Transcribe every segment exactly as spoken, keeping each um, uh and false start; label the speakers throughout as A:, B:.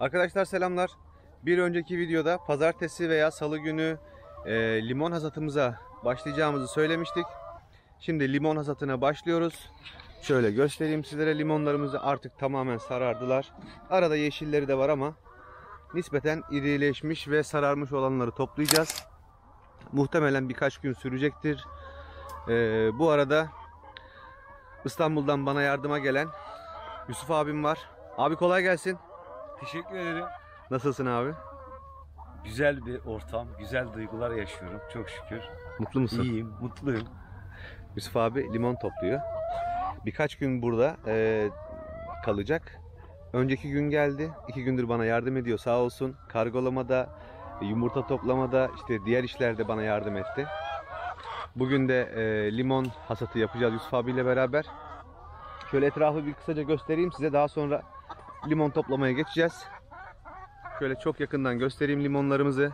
A: Arkadaşlar selamlar. Bir önceki videoda pazartesi veya salı günü e, limon hasatımıza başlayacağımızı söylemiştik. Şimdi limon hasatına başlıyoruz. Şöyle göstereyim sizlere, limonlarımızı artık tamamen sarardılar. Arada yeşilleri de var ama nispeten irileşmiş ve sararmış olanları toplayacağız. Muhtemelen birkaç gün sürecektir. E, bu arada İstanbul'dan bana yardıma gelen Yusuf abim var. Abi kolay gelsin.
B: Teşekkür ederim.
A: Nasılsın abi?
B: Güzel bir ortam, güzel duygular yaşıyorum çok şükür.
A: Mutlu musun?
B: İyiyim, mutluyum.
A: Yusuf abi limon topluyor. Birkaç gün burada e, kalacak. Önceki gün geldi. İki gündür bana yardım ediyor sağ olsun. Kargolamada, yumurta toplamada, işte diğer işlerde bana yardım etti. Bugün de e, limon hasatı yapacağız Yusuf abiyle beraber. Şöyle etrafı bir kısaca göstereyim size. Daha sonra limon toplamaya geçeceğiz. Şöyle çok yakından göstereyim limonlarımızı.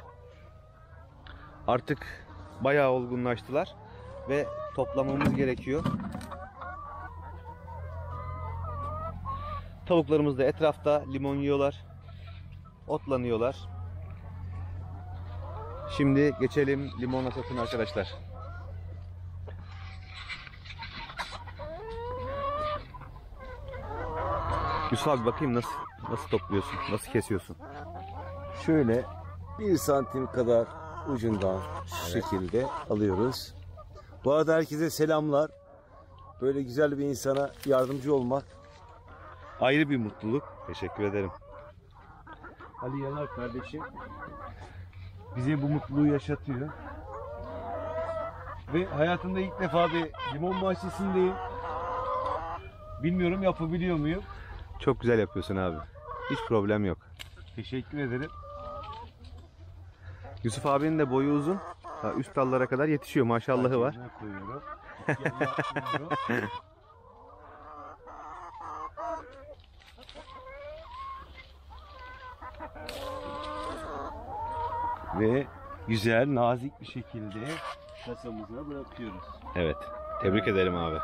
A: Artık bayağı olgunlaştılar ve toplamamız gerekiyor. Tavuklarımız da etrafta limon yiyorlar, otlanıyorlar. Şimdi geçelim limon hasatına arkadaşlar. Yusuf abi bakayım nasıl nasıl topluyorsun, nasıl kesiyorsun?
B: Şöyle bir santim kadar ucundan şu şekilde alıyoruz. Bu arada herkese selamlar. Böyle güzel bir insana yardımcı olmak ayrı bir mutluluk.
A: Teşekkür ederim.
B: Ali Yanar kardeşim bize bu mutluluğu yaşatıyor. Ve hayatımda ilk defa bir limon bahçesindeyim. Bilmiyorum yapabiliyor muyum?
A: Çok güzel yapıyorsun abi. Hiç problem yok.
B: Teşekkür ederim.
A: Yusuf abinin de boyu uzun. Ha, üst dallara kadar yetişiyor. Maşallahı var.
B: Koyuyorum. Yanına ve güzel, nazik bir şekilde kasamıza bırakıyoruz.
A: Evet. Tebrik ederim abi.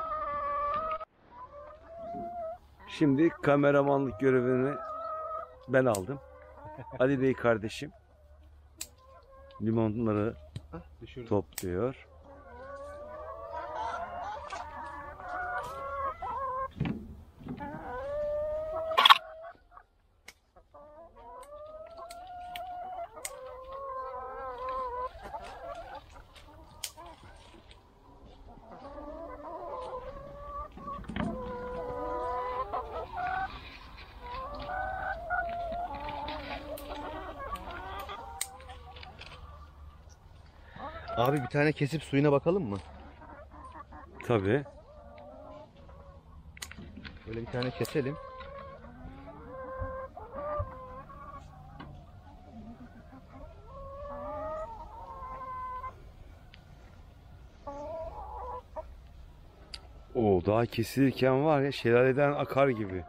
B: Şimdi kameramanlık görevini ben aldım. Ali Bey kardeşim limonları topluyor.
A: Abi bir tane kesip suyuna bakalım mı?
B: Tabii.
A: Böyle bir tane keselim.
B: O daha kesilirken var ya şelaleden akar gibi.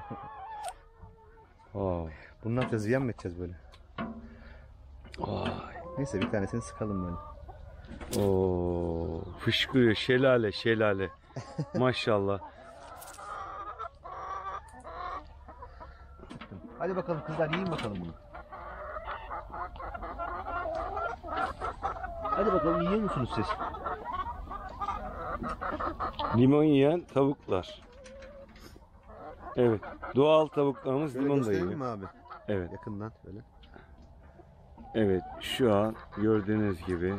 B: Oh.
A: Bunu ne yapacağız? Ziyan mı edeceğiz böyle?
B: Vay.
A: Neyse bir tanesini sıkalım böyle.
B: Oo, fışkırıyor şelale şelale. Maşallah.
A: Hadi bakalım kızlar, yiyin bakalım bunu. Hadi bakalım, yiyor musunuz siz?
B: Limon yiyen tavuklar. Evet. Doğal tavuklarımız
A: Şöyle
B: limon da
A: gösterelim
B: yiyor.
A: mi abi?
B: Evet.
A: Yakından böyle.
B: Evet. Şu an gördüğünüz gibi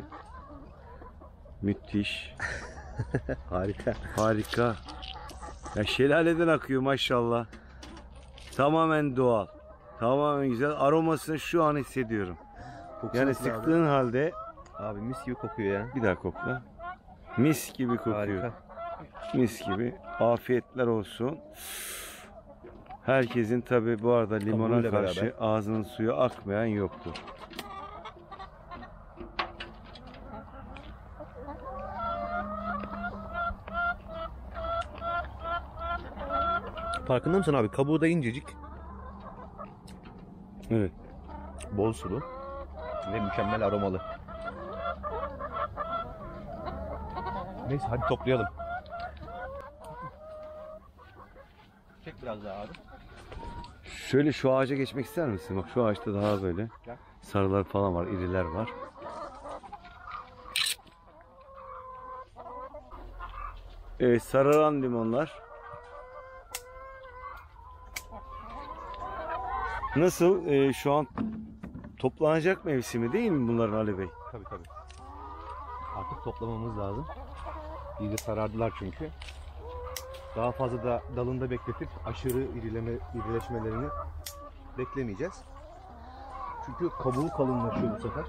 B: müthiş.
A: Harika.
B: Harika. Ya şelaleden akıyor maşallah. Tamamen doğal. Tamamen güzel. Aromasını şu an hissediyorum.
A: Kokusu
B: Yani
A: nasıl abi?
B: sıktığın halde
A: Abi mis gibi kokuyor ya.
B: bir daha kokla. Mis gibi kokuyor.
A: Harika.
B: Mis gibi. Afiyetler olsun. Herkesin tabi bu arada limona
A: Kabuğuyla
B: karşı
A: beraber.
B: ağzının suyu akmayan yoktur.
A: Farkında mısın abi? Kabuğu da incecik.
B: Evet.
A: Bol sulu. Ve mükemmel aromalı. Neyse hadi toplayalım. Çek biraz daha abi.
B: Şöyle şu ağaca geçmek ister misin? Bak şu ağaçta daha böyle sarılar falan var, iriler var. Evet, sararan limonlar. Nasıl? Ee, şu an toplanacak mevsimi değil mi bunların Ali Bey?
A: Tabii tabii. Artık toplamamız lazım. İyice sarardılar çünkü. Daha fazla da dalında bekletip aşırı irileme, irileşmelerini beklemeyeceğiz. Çünkü kabuğu kalınlaşıyor bu sefer.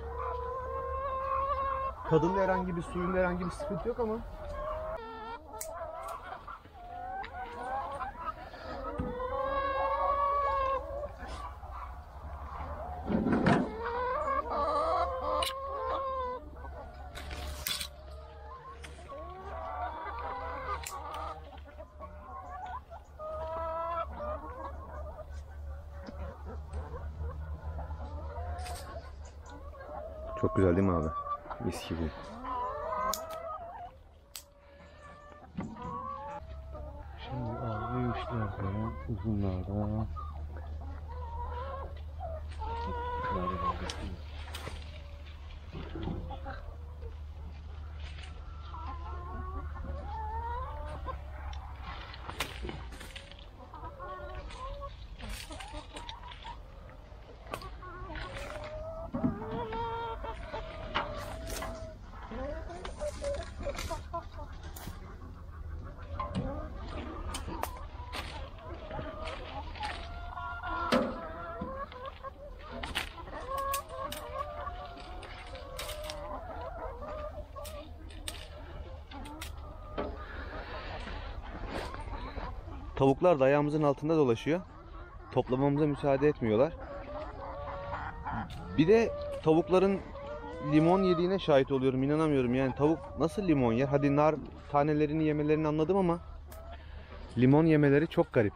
A: Tadında herhangi bir, suyunda herhangi bir sıkıntı yok ama çok güzel değil mi abi? Mis gibi.
B: Şimdi abi üçlerde, uzunlarda.
A: Tavuklar da ayağımızın altında dolaşıyor. Toplamamıza müsaade etmiyorlar. Bir de tavukların limon yediğine şahit oluyorum. İnanamıyorum yani, tavuk nasıl limon yer? Hadi nar tanelerini yemelerini anladım ama limon yemeleri çok garip.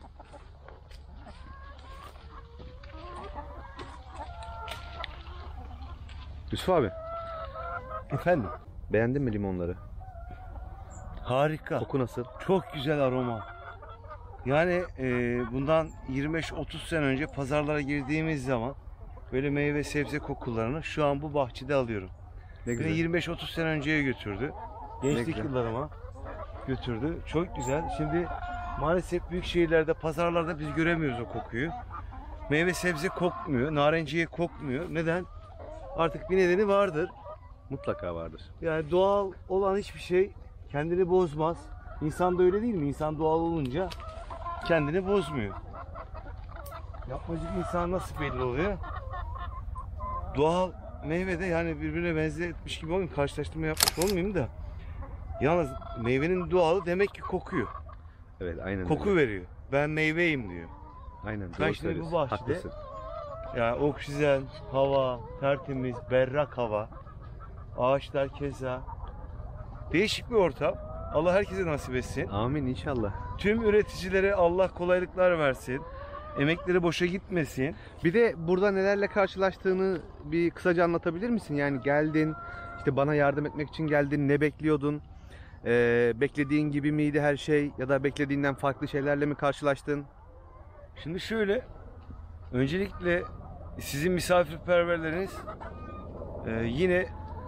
A: Yusuf abi,
B: Efendim?
A: beğendin mi limonları?
B: Harika.
A: Koku nasıl?
B: Çok güzel aroma. Yani e, bundan yirmi beş otuz sene önce pazarlara girdiğimiz zaman böyle meyve sebze kokularını şu an bu bahçede alıyorum.
A: Ne
B: Beni
A: güzel.
B: yirmi beş otuz sene önceye götürdü. Gençlik
A: güzel.
B: yıllarıma götürdü. Çok güzel. Şimdi maalesef büyük şehirlerde, pazarlarda biz göremiyoruz o kokuyu. Meyve sebze kokmuyor, narenciye kokmuyor. Neden? Artık bir nedeni vardır.
A: Mutlaka vardır.
B: Yani doğal olan hiçbir şey kendini bozmaz. İnsan da öyle değil mi? İnsan doğal olunca kendini bozmuyor. Yapmacık insan nasıl belli oluyor? Doğal meyvede yani birbirine benzetmiş gibi olmayayım, karşılaştırma yapmış olmayayım da. Yalnız meyvenin doğalı demek ki kokuyor.
A: Evet, aynen
B: Koku
A: öyle.
B: veriyor. Ben meyveyim diyor.
A: Aynen.
B: Ben
A: doğru
B: şimdi bu
A: söylüyorsun.
B: bahçede-
A: Haklısın.
B: Yani oksijen, hava, tertemiz, berrak hava. Ağaçlar keza. Değişik bir ortam. Allah herkese nasip etsin.
A: Amin inşallah.
B: Tüm üreticilere Allah kolaylıklar versin. Emekleri boşa gitmesin.
A: Bir de burada nelerle karşılaştığını bir kısaca anlatabilir misin? Yani geldin, işte bana yardım etmek için geldin, ne bekliyordun? Ee, beklediğin gibi miydi her şey, ya da beklediğinden farklı şeylerle mi karşılaştın?
B: Şimdi şöyle, öncelikle sizin misafirperverleriniz e, yine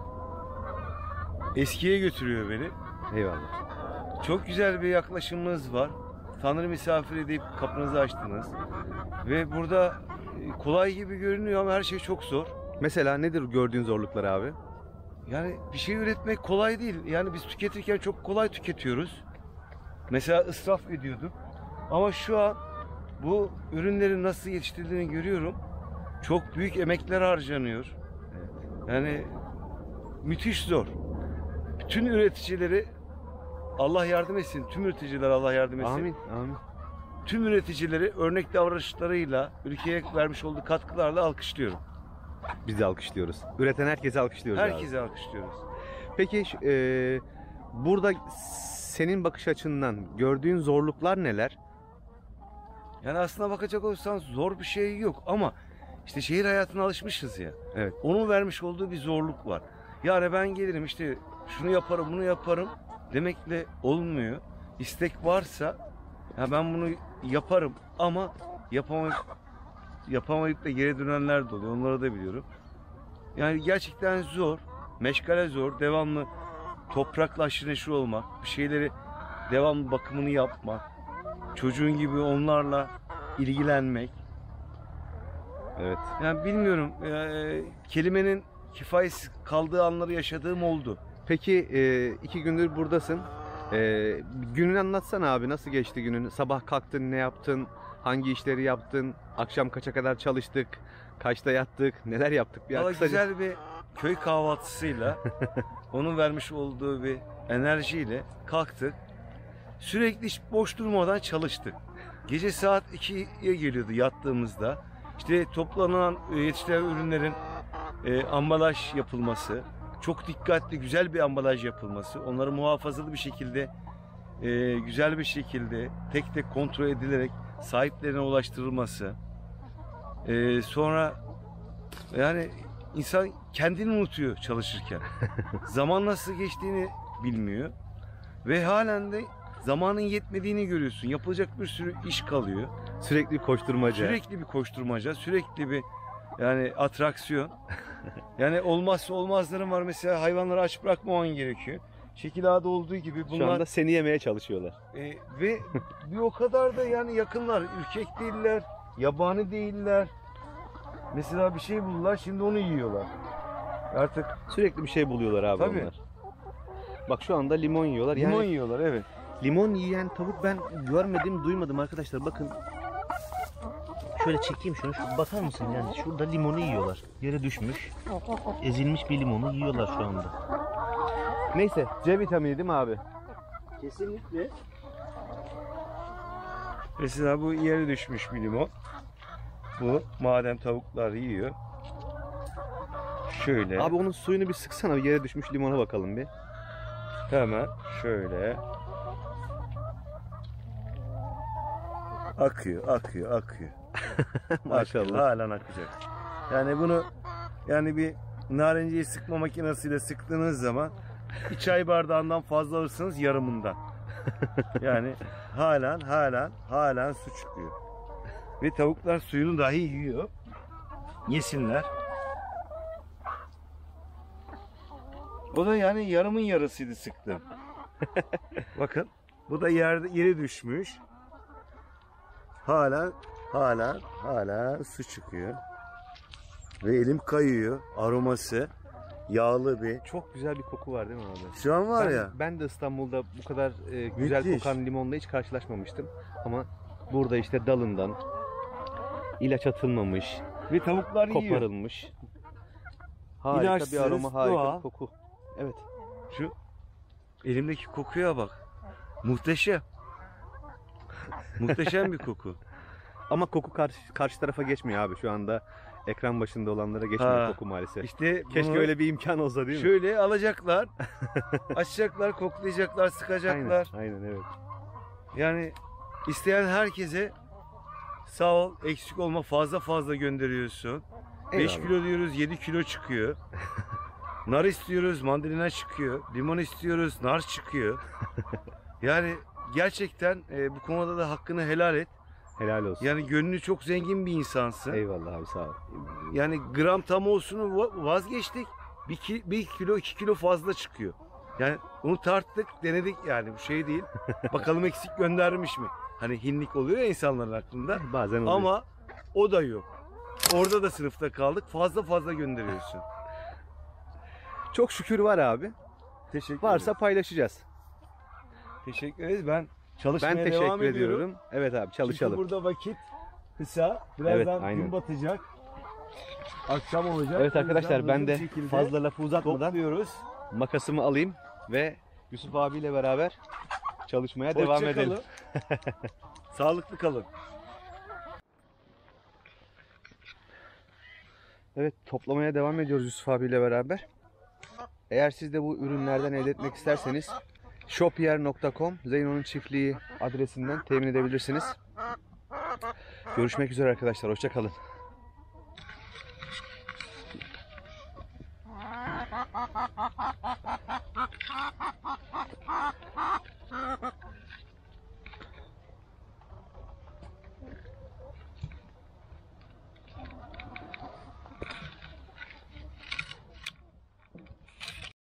B: eskiye götürüyor beni.
A: Eyvallah.
B: Çok güzel bir yaklaşımınız var. Tanrı misafir edip kapınızı açtınız. Ve burada e, kolay gibi görünüyor ama her şey çok zor.
A: Mesela nedir gördüğün zorluklar abi?
B: Yani bir şey üretmek kolay değil. Yani biz tüketirken çok kolay tüketiyoruz. Mesela israf ediyorduk. Ama şu an bu ürünlerin nasıl yetiştirildiğini görüyorum. Çok büyük emekler harcanıyor. Yani müthiş zor. Bütün üreticileri Allah yardım etsin. Tüm üreticiler Allah yardım etsin.
A: Amin, amin.
B: Tüm üreticileri örnek davranışlarıyla, ülkeye vermiş olduğu katkılarla alkışlıyorum.
A: Biz de alkışlıyoruz. Üreten herkese alkışlıyoruz abi.
B: Herkese alkışlıyoruz.
A: Peki şu- e, burada senin bakış açından gördüğün zorluklar neler?
B: Yani aslına bakacak olursanız zor bir şey yok ama işte şehir hayatına alışmışız ya.
A: Evet.
B: Onun vermiş olduğu bir zorluk var. Yani ben gelirim işte şunu yaparım bunu yaparım demekle olmuyor. İstek varsa ya ben bunu yaparım ama yapamayıp, yapamayıp da geri dönenler de oluyor. Onları da biliyorum. Yani gerçekten zor. Meşgale zor. Devamlı toprakla aşırı neşir olmak. Bir şeyleri devamlı bakımını yapmak. Çocuğun gibi onlarla ilgilenmek.
A: Evet.
B: Yani bilmiyorum. E, kelimenin kifayetsiz kaldığı anları yaşadığım oldu.
A: Peki e, iki gündür buradasın. E, gününü anlatsana abi. Nasıl geçti günün? Sabah kalktın, ne yaptın? Hangi işleri yaptın? Akşam kaça kadar çalıştık? Kaçta yattık? Neler yaptık? Bir
B: Valla
A: kısaca-
B: güzel bir köy kahvaltısıyla onun vermiş olduğu bir enerjiyle kalktık. Sürekli hiç boş durmadan çalıştık. Gece saat ikiye geliyordu yattığımızda. İşte toplanan e, yetiştirilen ürünlerin e, ambalaj yapılması, çok dikkatli güzel bir ambalaj yapılması, onları muhafazalı bir şekilde e, güzel bir şekilde tek tek kontrol edilerek sahiplerine ulaştırılması. E, sonra yani insan kendini unutuyor çalışırken. Zaman nasıl geçtiğini bilmiyor. Ve halen de zamanın yetmediğini görüyorsun. Yapılacak bir sürü iş kalıyor.
A: Sürekli koşturmaca.
B: Sürekli bir koşturmaca, sürekli bir yani atraksiyon. Yani olmazsa olmazların var. Mesela hayvanları aç bırakmaman gerekiyor. Şekil A'da olduğu gibi
A: Şu
B: bunlar
A: anda seni yemeye çalışıyorlar.
B: e, ve bir o kadar da yani yakınlar. Ürkek değiller, yabani değiller. Mesela bir şey buldular, şimdi onu yiyorlar. Artık
A: Sürekli bir şey buluyorlar abi
B: Tabii.
A: onlar. Bak şu anda limon yiyorlar.
B: limon
A: Yani
B: yiyorlar, evet.
A: limon yiyen tavuk ben görmedim, duymadım arkadaşlar. Bakın. Şöyle çekeyim şunu. Şu, bakar mısın yani? Şurada limonu yiyorlar. Yere düşmüş. Ezilmiş bir limonu yiyorlar şu anda. Neyse. C vitamini değil mi abi?
B: Kesinlikle. Mesela bu yere düşmüş bir limon. Bu madem tavuklar yiyor. Şöyle
A: Abi onun suyunu bir sıksana. Bir yere düşmüş limona bakalım bir.
B: hemen şöyle akıyor, akıyor, akıyor.
A: Maşallah.
B: Akıyor, halen akacak. Yani bunu yani bir narenciyi sıkma makinesiyle sıktığınız zaman bir çay bardağından fazla alırsınız yarımından. Yani halen halen halen su çıkıyor. Ve tavuklar suyunu dahi yiyor. Yesinler. O da yani yarımın yarısıydı sıktım. Bakın bu da yerde yere düşmüş. Halen halen halen su çıkıyor. Ve elim kayıyor. Aroması yağlı bir.
A: Çok güzel bir koku var değil mi abi?
B: Şu an var
A: ben,
B: ya.
A: Ben de İstanbul'da bu kadar e, güzel
B: Müthiş.
A: kokan limonla hiç karşılaşmamıştım. Ama burada işte dalından ilaç atılmamış,
B: Ve tavuklar yiyor.
A: koparılmış. Harika
B: İlaçsız,
A: bir aroma, harika
B: doğal.
A: bir koku. Evet.
B: Şu elimdeki kokuya bak. Muhteşem. Muhteşem bir koku.
A: Ama koku karşı, karşı tarafa geçmiyor abi. Şu anda ekran başında olanlara geçmiyor
B: Ha,
A: koku maalesef.
B: İşte
A: Keşke
B: bunu
A: öyle bir imkan olsa değil mi?
B: şöyle alacaklar, açacaklar, koklayacaklar, sıkacaklar.
A: Aynen, aynen evet.
B: Yani isteyen herkese sağ ol, eksik olma, fazla fazla gönderiyorsun. beş
A: Eyvallah.
B: kilo diyoruz, yedi kilo çıkıyor. Nar istiyoruz, mandalina çıkıyor. Limon istiyoruz, nar çıkıyor. Yani gerçekten e, bu konuda da hakkını helal et.
A: Helal olsun.
B: Yani gönlü çok zengin bir insansın.
A: Eyvallah abi, sağ ol.
B: Yani gram tam olsunu va- vazgeçtik. Bir, ki, bir kilo, iki kilo fazla çıkıyor. Yani onu tarttık, denedik yani bu şey değil. Bakalım eksik göndermiş mi? Hani hinlik oluyor ya insanların aklında.
A: Bazen oluyor.
B: Ama o da yok. Orada da sınıfta kaldık. Fazla fazla gönderiyorsun.
A: Çok şükür var abi.
B: Teşekkür
A: Varsa
B: ederim.
A: paylaşacağız.
B: Teşekkür ederiz. Ben çalışmaya
A: Ben
B: devam
A: teşekkür
B: ediyorum.
A: ediyorum. Evet abi, çalışalım.
B: Çünkü burada vakit kısa. Birazdan
A: Evet, aynen.
B: gün batacak. Akşam olacak.
A: Evet
B: O
A: arkadaşlar,
B: yüzden
A: ben
B: hızlı
A: de
B: bir şekilde
A: fazla lafı uzatmadan
B: topluyoruz.
A: makasımı alayım ve Yusuf abiyle beraber çalışmaya
B: Hoşça
A: devam edelim.
B: kalın. Sağlıklı kalın.
A: Evet, toplamaya devam ediyoruz Yusuf abiyle beraber. Eğer siz de bu ürünlerden elde etmek isterseniz shopier nokta com Zeyno'nun çiftliği adresinden temin edebilirsiniz. Görüşmek üzere arkadaşlar, hoşça kalın.